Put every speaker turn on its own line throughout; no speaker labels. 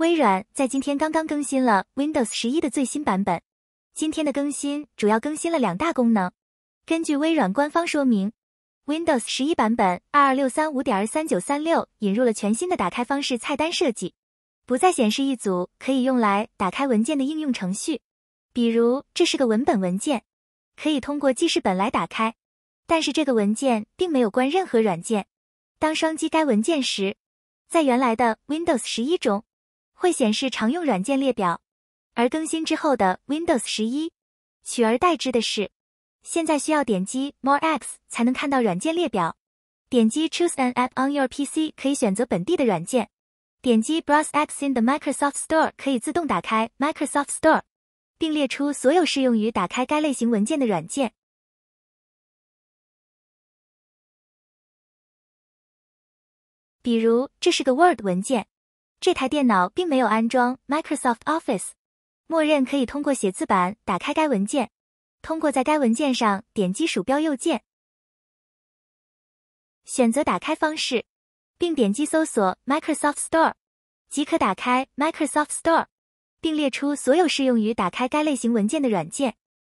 微软在今天刚刚更新了 Windows 11的最新版本。今天的更新主要更新了2大功能。根据微软官方说明， Windows 11版本 2235.3936 引入了全新的打开方式菜单设计，不再显示一组可以用来打开文件的应用程序，比如这是个文本文件，可以通过记事本来打开，但是这个文件并没有关任何软件。当双击该文件时，在原来的 Windows 11中会显示常用软件列表，而更新之后的 Windows 11取而代之的是，现在需要点击 More Apps 才能看到软件列表。点击 Choose an app on your PC 可以选择本地的软件。点击 Browse apps in the Microsoft Store 可以自动打开 Microsoft Store， 并列出所有适用于打开该类型文件的软件。比如，这是个 Word 文件，这台电脑并没有安装 Microsoft Office， 默认可以通过写字板打开该文件，通过在该文件上点击鼠标右键，选择打开方式，并点击搜索 Microsoft Store， 即可打开 Microsoft Store， 并列出所有适用于打开该类型文件的软件。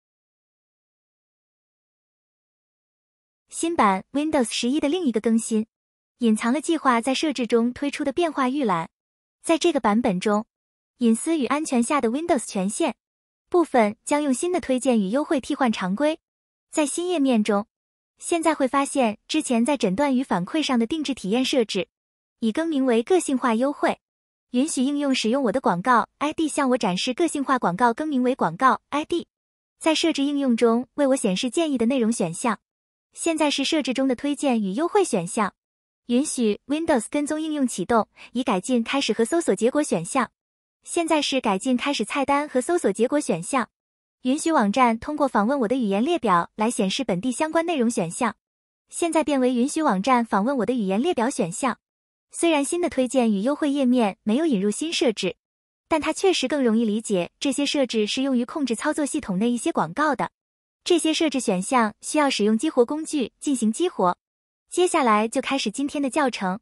新版 Windows 11的另一个更新，隐藏了计划在设置中推出的变化预览。在这个版本中，隐私与安全下的 Windows 权限部分将用新的推荐与优惠替换常规。在新页面中，现在会发现之前在诊断与反馈上的定制体验设置已更名为个性化优惠，允许应用使用我的广告 ID 向我展示个性化广告更名为广告 ID。在设置应用中为我显示建议的内容选项，现在是设置中的推荐与优惠选项。允许 Windows 跟踪应用启动，已改进开始和搜索结果选项，现在是改进开始菜单和搜索结果选项。允许网站通过访问我的语言列表来显示本地相关内容选项，现在变为允许网站访问我的语言列表选项。虽然新的推荐与优惠页面没有引入新设置，但它确实更容易理解这些设置是用于控制操作系统内一些广告的。这些设置选项需要使用激活工具进行激活。接下来就开始今天的教程。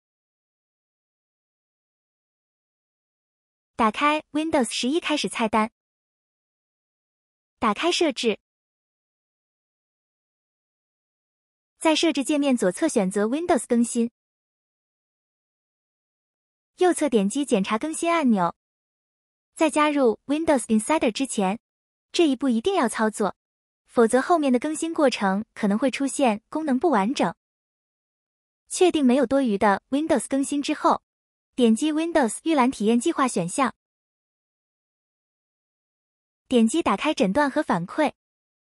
打开 Windows 11开始菜单，打开设置，在设置界面左侧选择 Windows 更新，右侧点击检查更新按钮。在加入 Windows Insider 之前，这一步一定要操作，否则后面的更新过程可能会出现功能不完整。确定没有多余的 Windows 更新之后，点击 Windows 预览体验计划选项，点击打开诊断和反馈，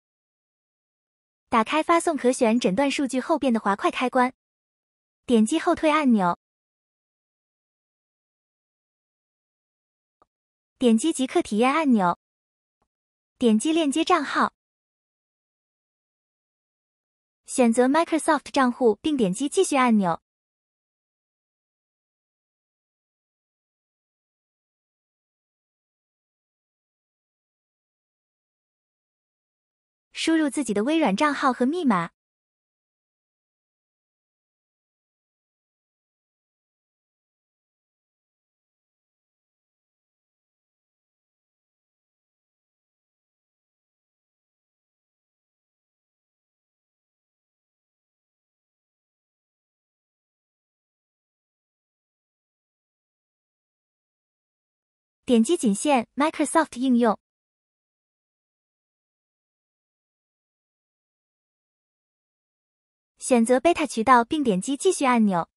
打开发送可选诊断数据后边的滑块开关，点击后退按钮，点击即刻体验按钮，点击链接账号，选择 Microsoft 账户并点击继续按钮。输入自己的微软账号和密码。点击仅限 Microsoft 应用。选择 Beta 渠道并点击继续按钮。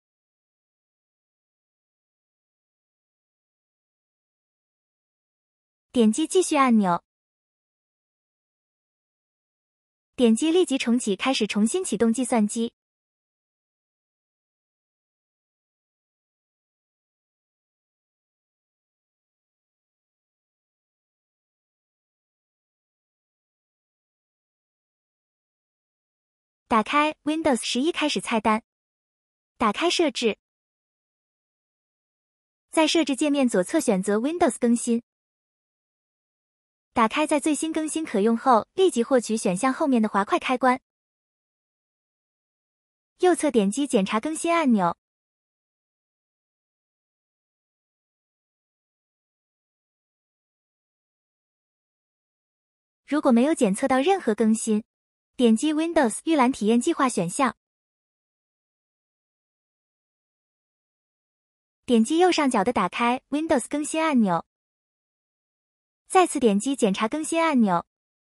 点击继续按钮。点击立即重启开始重新启动计算机。打开 Windows 11开始菜单，打开设置，在设置界面左侧选择 Windows 更新，打开在最新更新可用后立即获取选项后面的滑块开关，右侧点击检查更新按钮， 如果没有检测到任何更新，点击 Windows 预览体验计划选项，点击右上角的打开 Windows 更新按钮，再次点击检查更新按钮。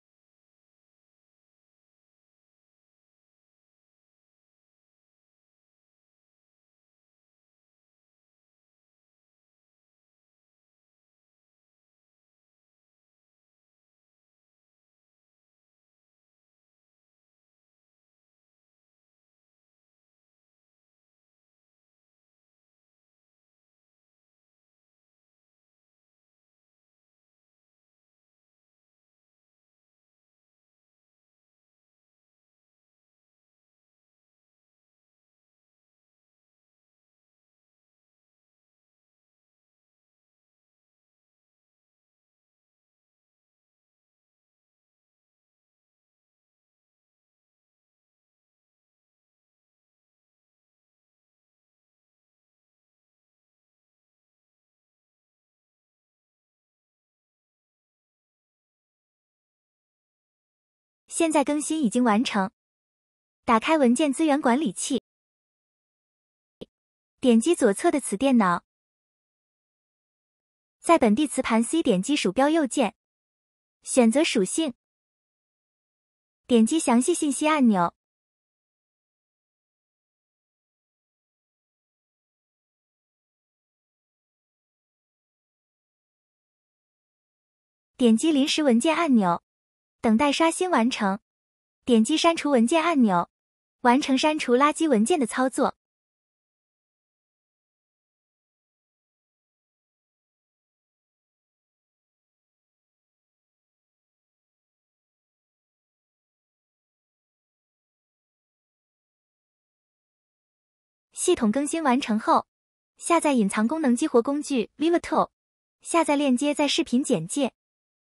现在更新已经完成，打开文件资源管理器，点击左侧的此电脑，在本地磁盘 C 点击鼠标右键，选择属性，点击详细信息按钮，点击临时文件按钮，等待刷新完成，点击删除文件按钮，完成删除垃圾文件的操作。系统更新完成后，下载隐藏功能激活工具 VivaTool， 下载链接在视频简介。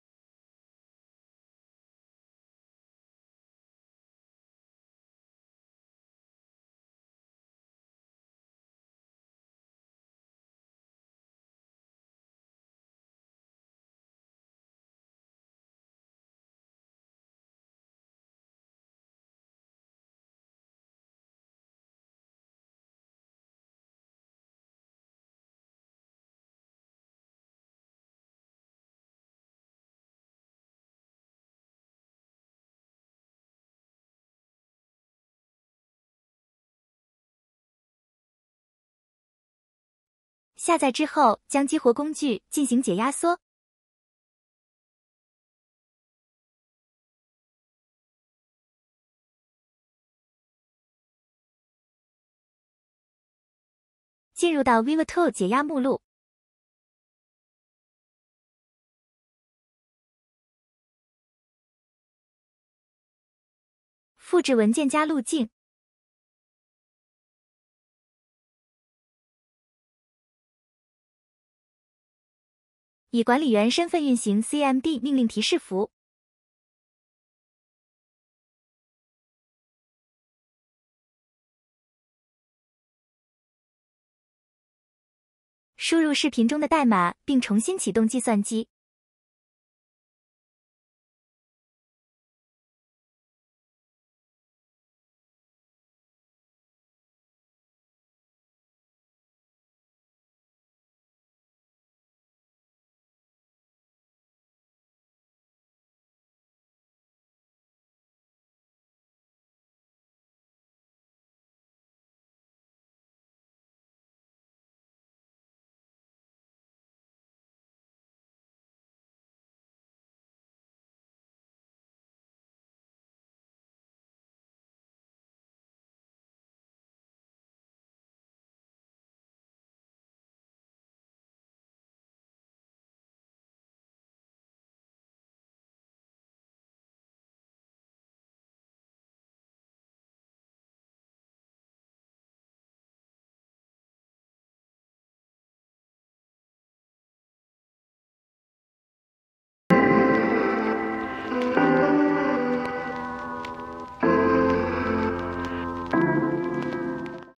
下载之后，将激活工具进行解压缩。进入到 VivaTool 解压目录，复制文件夹路径，以管理员身份运行 CMD 命令提示符。输入视频中的代码，并重新启动计算机。